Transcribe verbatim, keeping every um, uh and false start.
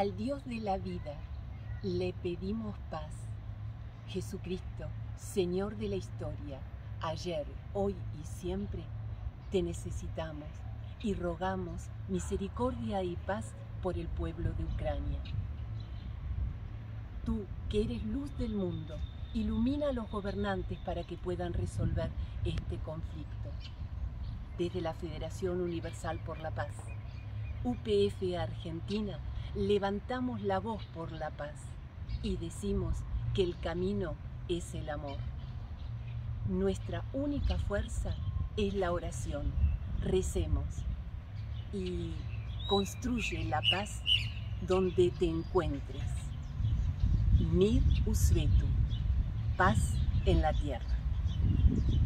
Al Dios de la vida le pedimos paz. Jesucristo, Señor de la historia, ayer, hoy y siempre, te necesitamos y rogamos misericordia y paz por el pueblo de Ucrania. Tú, que eres luz del mundo, ilumina a los gobernantes para que puedan resolver este conflicto. Desde la Federación Universal por la Paz, U P F Argentina, levantamos la voz por la paz y decimos que el camino es el amor. Nuestra única fuerza es la oración. Recemos y construye la paz donde te encuentres. Mir Usvetu, paz en la tierra.